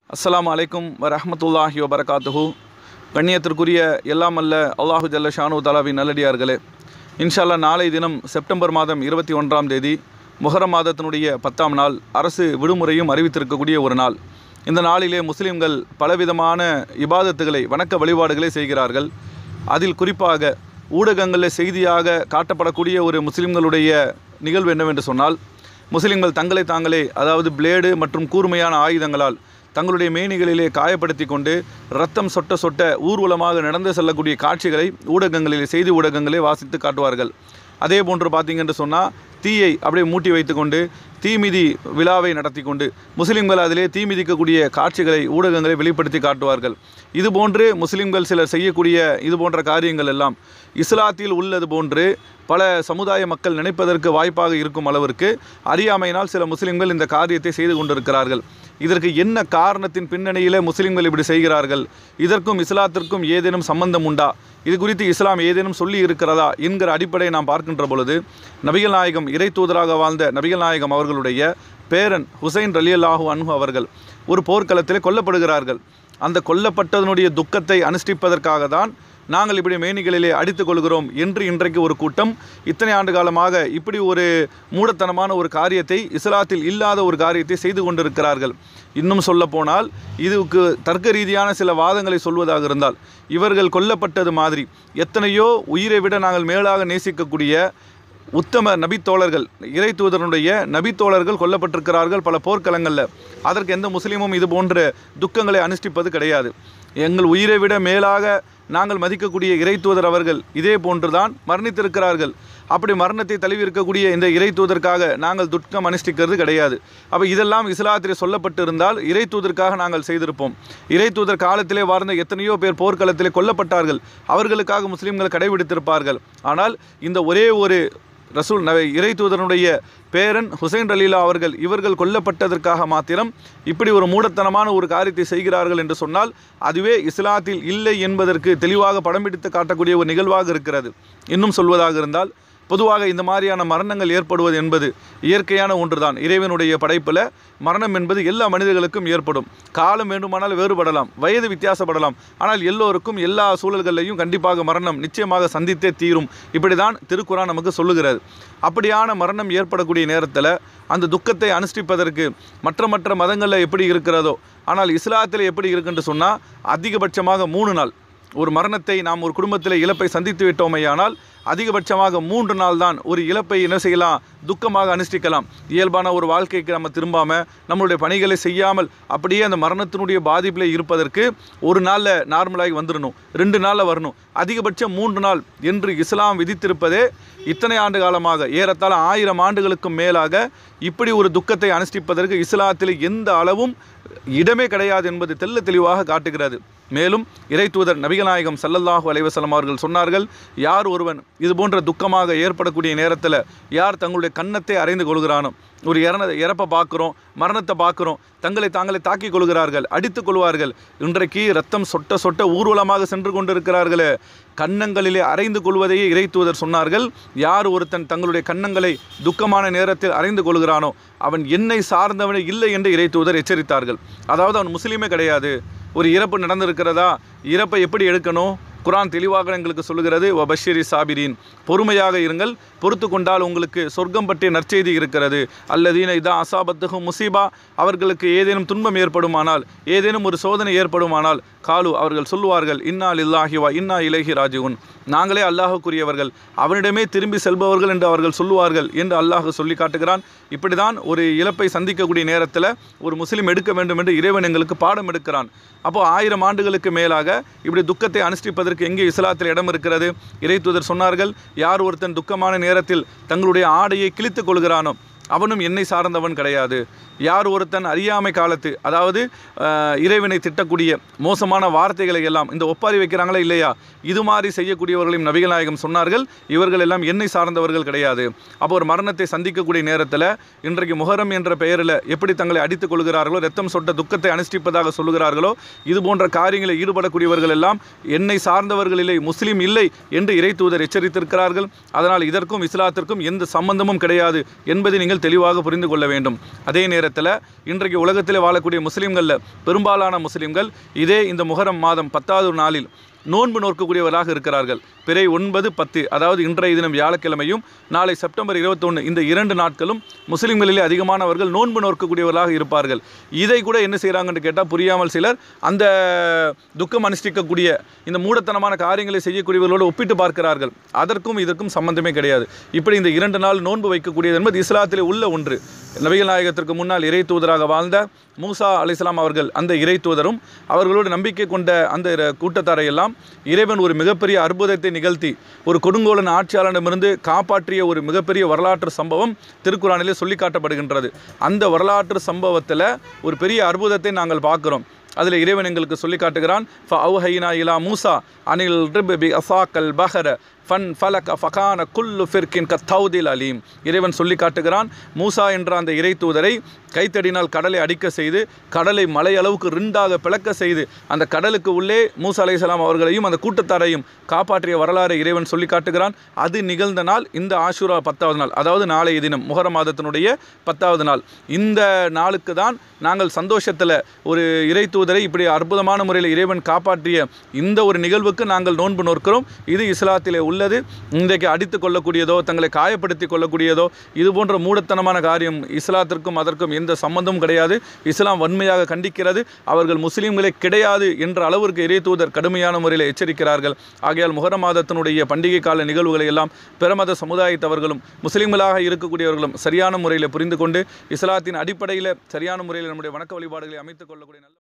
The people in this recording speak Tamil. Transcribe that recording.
அஸ்ஸலாமு அலைக்கும் வரஹ்மத்துல்லாஹி வபரகாத்துஹு. கண்ணியத்திற்குரிய எல்லாம் அல்ல அல்லாஹு ஜல்ல ஷானு தஆலாவின் நல்லடியார்களே, இன்ஷா அல்லாஹ் நாளை தினம் செப்டம்பர் மாதம் 21ஆம் தேதி முஹர்ரம் மாதத்தினுடைய 10ஆம் நாள், அரசு விடுமுறையும் அறிவித்திருக்கக்கூடிய ஒரு நாள். இந்த நாளிலே முஸ்லிம்கள் பலவிதமான இபாதத்துகளை, வணக்க வழிபாடுகளை செய்கிறார்கள். அதில் குறிப்பாக ஊடகங்களில் செய்தியாக காட்டப்படக்கூடிய ஒரு முஸ்லிம்களுடைய நிகழ்வு என்னவென்று சொன்னால், முஸ்லிம்கள் தங்களை தாங்களே, அதாவது பிளேடு மற்றும் கூர்மையான ஆயுதங்களால் தங்களுடைய மேனிகளிலே காயப்படுத்தி கொண்டு ரத்தம் சொட்ட சொட்ட ஊர்வலமாக நடந்து செல்லக்கூடிய காட்சிகளை ஊடகங்களிலே, செய்தி ஊடகங்களே வாசித்து காட்டுவார்கள். அதே போன்று பார்த்திங்கன்னு சொன்னால், தீயை அப்படியே மூட்டி வைத்து கொண்டு தீமிதி விழாவை நடத்தி கொண்டு முஸ்லிம்கள் அதிலே தீமிதிக்கக்கூடிய காட்சிகளை ஊடகங்களை வெளிப்படுத்தி காட்டுவார்கள். இதுபோன்று முஸ்லிம்கள் சிலர் செய்யக்கூடிய இது போன்ற காரியங்கள் எல்லாம் இஸ்லாத்தில் உள்ளது போன்று பல சமுதாய மக்கள் நினைப்பதற்கு வாய்ப்பாக இருக்கும் அளவிற்கு அறியாமையினால் சில முஸ்லிம்கள் இந்த காரியத்தை செய்து கொண்டிருக்கிறார்கள். இதற்கு என்ன காரணத்தின் பின்னணியில் முஸ்லிம்கள் இப்படி செய்கிறார்கள்? இதற்கும் இஸ்லாத்திற்கும் ஏதேனும் சம்பந்தம் உண்டா? இது குறித்து இஸ்லாம் ஏதேனும் சொல்லி இருக்கிறதா என்கிற அடிப்படையை நாம் பார்க்கின்ற பொழுது, நபிகள் நாயகம், இறை தூதராக வாழ்ந்த நபிகள் நாயகம் அவர்களுடைய பேரன் ஹுசைன் ரலியல்லாஹு அன்ஹு அவர்கள் ஒரு போர்க்களத்தில் கொல்லப்படுகிறார்கள். அந்த கொல்லப்பட்டதனுடைய துக்கத்தை அனுஷ்டிப்பதற்காக தான் நாங்கள் இப்படி மேனிகளிலே அடித்து கொள்கிறோம் என்று இன்றைக்கு ஒரு கூட்டம் இத்தனை ஆண்டு காலமாக இப்படி ஒரு மூடத்தனமான ஒரு காரியத்தை, இஸ்லாத்தில் இல்லாத ஒரு காரியத்தை செய்து கொண்டிருக்கிறார்கள். இன்னும் சொல்ல போனால், இதுக்கு தர்க்க ரீதியான சில வாதங்களை சொல்வதாக இருந்தால், இவர்கள் கொல்லப்பட்டது மாதிரி எத்தனையோ உயிரை விட நாங்கள் மேலாக நேசிக்கக்கூடிய உத்தம நபித்தோழர்கள், இறை தூதருடைய நபித்தோழர்கள் கொல்லப்பட்டிருக்கிறார்கள் பல போர்க்களங்களில். அதற்கு எந்த முஸ்லீமும் இது போன்ற துக்கங்களை அனுஷ்டிப்பது கிடையாது. எங்கள் உயிரை விட மேலாக நாங்கள் மதிக்கக்கூடிய இறை தூதர் அவர்கள் இதே போன்றுதான் மரணித்திருக்கிறார்கள். அப்படி மரணத்தை தழுவியிருக்கக்கூடிய இந்த இறை தூதற்காக நாங்கள் துக்கம் அனுஷ்டிக்கிறது கிடையாது. அப்போ இதெல்லாம் இஸ்லாத்திலே சொல்லப்பட்டு இருந்தால் இறை தூதற்காக நாங்கள் செய்திருப்போம். இறை தூதர் காலத்திலே வாழ்ந்த எத்தனையோ பேர் போர்க்களத்திலே கொல்லப்பட்டார்கள். அவர்களுக்காக முஸ்லீம்கள் கடைபிடித்திருப்பார்கள். ஆனால் இந்த ஒரே ஒரு ரசூல் இறை தூதருடைய பேரன் ஹுசைன் ரலீலா அவர்கள், இவர்கள் கொல்லப்பட்டதற்காக மாத்திரம் இப்படி ஒரு மூடத்தனமான ஒரு காரியத்தை செய்கிறார்கள் என்று சொன்னால், அதுவே இஸ்லாத்தில் இல்லை என்பதற்கு தெளிவாக படம் பிடித்து காட்டக்கூடிய ஒரு நிகழ்வாக இருக்கிறது. இன்னும் சொல்வதாக இருந்தால், பொதுவாக இந்த மாதிரியான மரணங்கள் ஏற்படுவது என்பது இயற்கையான ஒன்றுதான். இறைவனுடைய படைப்பில் மரணம் என்பது எல்லா மனிதர்களுக்கும் ஏற்படும். காலம் வேண்டுமானால் வேறுபடலாம், வயது வித்தியாசப்படலாம், ஆனால் எல்லோருக்கும் எல்லா சூழல்களிலையும் கண்டிப்பாக மரணம் நிச்சயமாக சந்தித்தே தீரும். இப்படி தான் திருக்குரான் நமக்கு சொல்லுகிறது. அப்படியான மரணம் ஏற்படக்கூடிய நேரத்தில் அந்த துக்கத்தை அனுஷ்டிப்பதற்கு மற்ற மதங்களில் எப்படி இருக்கிறதோ, ஆனால் இஸ்லாத்தில் எப்படி இருக்குன்னு சொன்னால், அதிகபட்சமாக 3 நாள். ஒரு மரணத்தை நாம் ஒரு குடும்பத்தில் இழப்பை சந்தித்து விட்டோமையானால் அதிகபட்சமாக 3 நாள் தான் ஒரு இழப்பை என்ன செய்யலாம், துக்கமாக அனுஷ்டிக்கலாம். இயல்பான ஒரு வாழ்க்கைக்கு நம்ம திரும்பாமல், நம்மளுடைய பணிகளை செய்யாமல் அப்படியே அந்த மரணத்தினுடைய பாதிப்பில் இருப்பதற்கு 1 நாளில் நார்மலாகி வந்துடணும், 2 நாளில் வரணும். அதிகபட்சம் 3 நாள் என்று இஸ்லாம் விதித்திருப்பதே இத்தனை ஆண்டு காலமாக, ஏறத்தாழ 1000 ஆண்டுகளுக்கும் மேலாக இப்படி ஒரு துக்கத்தை அனுஷ்டிப்பதற்கு இஸ்லாத்தில் எந்த அளவும் இடமே கிடையாது என்பது தெள்ள தெளிவாக காட்டுகிறது. மேலும் இறை தூதர் நபிகள் நாயகம் ஸல்லல்லாஹு அலைஹி வஸல்லம் அவர்கள் சொன்னார்கள், யார் ஒருவன் இது போன்ற துக்கமாக ஏற்படக்கூடிய நேரத்தில் யார் தங்களுடைய கன்னத்தை அறைந்து கொள்கிறானோ, ஒரு இறப்பை பார்க்குறோம், மரணத்தை பார்க்குறோம், தங்களை தாங்களே தாக்கிக் கொள்கிறார்கள், அடித்து கொள்வார்கள். இன்றைக்கு ரத்தம் சொட்ட சொட்ட ஊர்வலமாக சென்று கொண்டிருக்கிறார்களே, கன்னங்களிலே அறைந்து கொள்வதையே இறை தூதர் சொன்னார்கள். யார் ஒருத்தன் தங்களுடைய கன்னங்களை துக்கமான நேரத்தில் அறைந்து கொள்கிறானோ அவன் என்னை சார்ந்தவனே இல்லை என்று இறை தூதர் எச்சரித்தார்கள். அதாவது அவன் முஸ்லீமே கிடையாது. ஒரு இறப்பு நடந்திருக்கிறதா, இறப்பை எப்படி எடுக்கணும், குர்ஆன் தெளிவாக எங்களுக்கு சொல்லுகிறது. வபஷிரி சாபிரீன், பொறுமையாக இருங்கள், பொறுத்து கொண்டால் உங்களுக்கு சொர்க்கம் பற்றிய நற்செய்தி இருக்கிறது. அல்லதீன இதா அசாபத்துஹும் முசீபா, அவர்களுக்கு ஏதேனும் துன்பம் ஏற்படுமானால், ஏதேனும் ஒரு சோதனை ஏற்படுமானால், காலு, அவர்கள் சொல்லுவார்கள், இன்னா லில்லாஹி வ இன்னா இலைஹி ராஜிஊன், நாங்களே அல்லாஹுக்குரியவர்கள், அவனிடமே திரும்பி செல்பவர்கள் என்று அவர்கள் சொல்லுவார்கள் என்று அல்லாஹ் சொல்லி காட்டுகிறான். இப்படி தான் ஒரு இழப்பை சந்திக்கக்கூடிய நேரத்தில் ஒரு முஸ்லீம் எடுக்க வேண்டும் என்று இறைவன் எங்களுக்கு பாடம் எடுக்கிறான். அப்போது 1000 ஆண்டுகளுக்கு மேலாக இப்படி துக்கத்தை அனுஷ்டிப்பதற்கு எங்கே இஸ்லாத்தில் இடம் இருக்கிறது? இறை தூதர் சொன்னார்கள், யார் ஒருத்தன் துக்கமான நேரத்தில் தங்களுடைய ஆடையை கிழித்து கொள்கிறானோ அவனும் என்னை சார்ந்தவன் கிடையாது. யார் ஒருத்தன் அறியாமை காலத்து, அதாவது இறைவனை திட்டக்கூடிய மோசமான வார்த்தைகளை எல்லாம், இந்த ஒப்பாரி வைக்கிறாங்களா இல்லையா, இது மாதிரி செய்யக்கூடியவர்களையும் நபிகள் நாயகம் சொன்னார்கள், இவர்கள் எல்லாம் என்னை சார்ந்தவர்கள் கிடையாது. அப்போ ஒரு மரணத்தை சந்திக்கக்கூடிய நேரத்தில் இன்றைக்கு முஹர்ரம் என்ற பெயரில் எப்படி தங்களை அடித்துக் கொள்கிறார்களோ, ரத்தம் சொட்ட துக்கத்தை அனுஷ்டிப்பதாக சொல்லுகிறார்களோ, இது போன்ற காரியங்களில் ஈடுபடக்கூடியவர்கள் எல்லாம் என்னை சார்ந்தவர்கள் இல்லை, முஸ்லீம் இல்லை என்று இறை தூதர் எச்சரித்திருக்கிறார்கள். அதனால் இதற்கும் இஸ்லாத்திற்கும் எந்த சம்பந்தமும் கிடையாது என்பதை நீங்கள் முஸ்லீம்கள் தெளிவாக புரிந்து கொள்ள வேண்டும். அதே நேரத்தில் இன்றைக்கு உலகத்தில் வாழக்கூடிய முஸ்லீம்களில் பெரும்பாலான முஸ்லீம்கள் இதே இந்த முஹர்ரம் மாதம் 10வது நாளில் நோன்பு நோக்கக்கூடியவராக இருக்கிறார்கள். பிறை 9, 10 அதாவது இன்றைய தினம் வியாழக்கிழமையும் நாளை செப்டம்பர் 21 இந்த 2 நாட்களும் முஸ்லீம்களிலே அதிகமானவர்கள் நோன்பு நோக்கக்கூடியவர்களாக இருப்பார்கள். இதை கூட என்ன செய்கிறாங்கன்னு கேட்டால் புரியாமல் சிலர் அந்த துக்கம் அனுஷ்டிக்கக்கூடிய இந்த மூடத்தனமான காரியங்களை செய்யக்கூடியவர்களோடு ஒப்பிட்டு பார்க்கிறார்கள். அதற்கும் இதற்கும் சம்பந்தமே கிடையாது. இப்படி இந்த 2 நாள் நோன்பு வைக்கக்கூடியது என்பது இஸ்லாத்திலே உள்ள ஒன்று. நபிகள் நாயகத்திற்கு முன்னால் இறை தூதராக வாழ்ந்த மூசா அலைஹிஸ்ஸலாம் அவர்கள் அந்த இறை தூதரும் அவர்களோடு நம்பிக்கை கொண்ட அந்த கூட்டத்தாரையெல்லாம் இறைவன் ஒரு மிகப்பெரிய அற்புதத்தை நிகழ்த்தி ஒரு கொடுங்கோலன் ஆட்சியாளரிடமிருந்து காப்பாற்றிய ஒரு மிகப்பெரிய வரலாற்று சம்பவம் திருக்குரானிலே சொல்லி காட்டப்படுகின்றது. அந்த வரலாற்று சம்பவத்தில் ஒரு பெரிய அற்புதத்தை நாங்கள் பார்க்குறோம். அதில் இறைவன் எங்களுக்கு சொல்லி காட்டுகிறான். ஃபஅவ்ஹைனா இலா மூசா அனில் ரிப் பி அஸாக்கல் பஹர ஃபன் ஃபலக ஃபகான குல்லு ஃபிர்கின் கத்தௌதில் அலீம். இறைவன் சொல்லி காட்டுகிறான், மூசா என்ற அந்த இறை தூதரை கைத்தடினால் கடலை அடிக்க செய்து கடலை மலை அளவுக்கு ரிண்டாக பிளக்க செய்து அந்த கடலுக்கு உள்ளே மூசா அலைஹிஸ்ஸலாம் அவர்களையும் அந்த கூட்டத்தாரையும் காப்பாற்றிய வரலாறை இறைவன் சொல்லி காட்டுகிறான். அது நிகழ்ந்த நாள் இந்த ஆஷூரா 10வது நாள், அதாவது நாளைய தினம் முஹர்ரம் மாதத்தினுடைய 10வது நாள். இந்த நாளுக்கு தான் நாங்கள் சந்தோஷத்தில் ஒரு இறை தூதரை இப்படி அற்புதமான முறையில் இறைவன் காப்பாற்றிய இந்த ஒரு நிகழ்வுக்கு நாங்கள் நோன்பு நோக்கிறோம். இது இஸ்லாத்திலே உள்ளது. இன்றைக்கு அடித்து கொள்ளக்கூடியதோ தங்களை காயப்படுத்தி கொள்ளக்கூடியதோ இது போன்ற மூடத்தனமான காரியம் இஸ்லாத்திற்கும் அதற்கும் எந்த சம்பந்தமும் கிடையாது. இஸ்லாம் வன்மையாக கண்டிக்கிறது. அவர்கள் முஸ்லீம்களே கிடையாது என்ற அளவிற்கு இறை தூதர் கடுமையான முறையில் எச்சரிக்கிறார்கள். ஆகையால் முஹர்ரம் மாதத்தினுடைய பண்டிகை கால நிகழ்வுகளை எல்லாம் பிறமத சமுதாயத்தவர்களும் முஸ்லீம்களாக இருக்கக்கூடியவர்களும் சரியான முறையில் புரிந்து கொண்டு இஸ்லாத்தின் அடிப்படையில் சரியான முறையில் நம்முடைய வணக்க வழிபாடுகளை அமைத்துக் கொள்ளக்கூடிய நல்ல